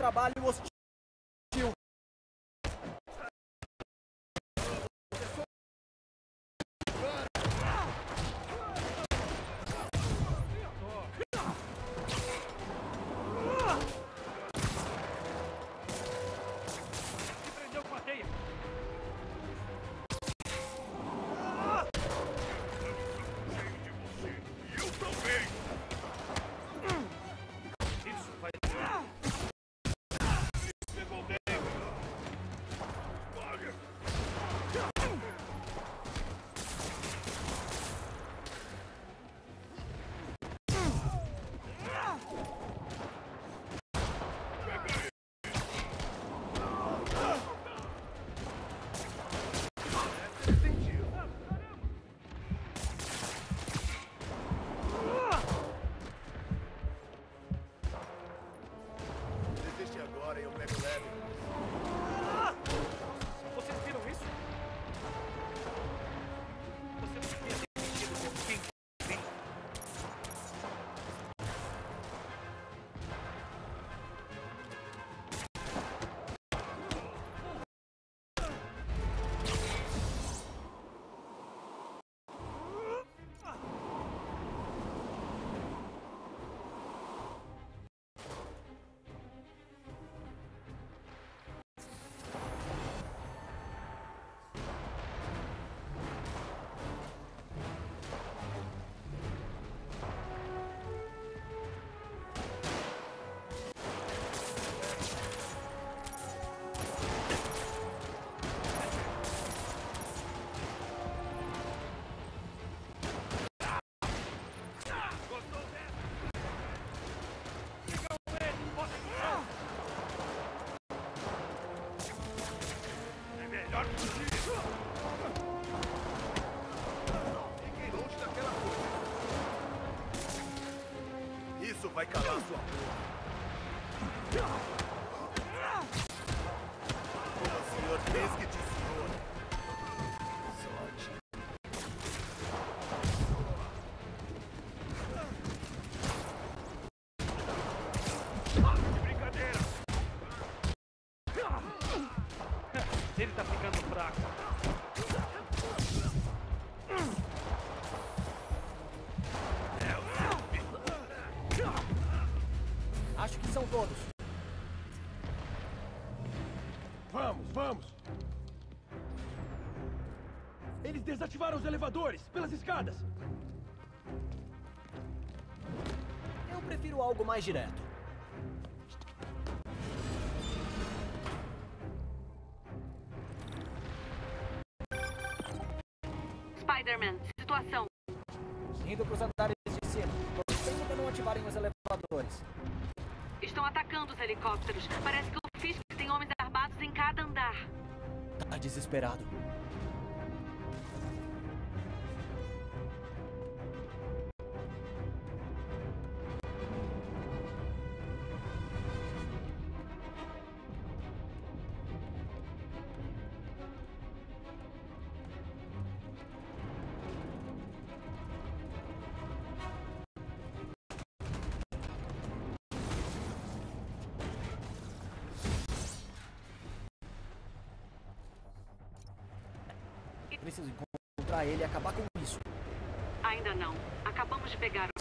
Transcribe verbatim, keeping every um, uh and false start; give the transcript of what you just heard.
trabalho hostil. Isso vai calar sua boca. Como o senhor fez que te ensinou. Sorte. Que brincadeira! Ele tá ficando fraco. Acho que são todos. Vamos, vamos! Eles desativaram os elevadores, pelas escadas! Eu prefiro algo mais direto. Spider-Man, situação. Indo para os andares de cima. Torcendo para não ativarem os elevadores. Estão atacando os helicópteros. Parece que o Fisk tem homens armados em cada andar. Tá desesperado. Preciso encontrar ele e acabar com isso. Ainda não. Acabamos de pegar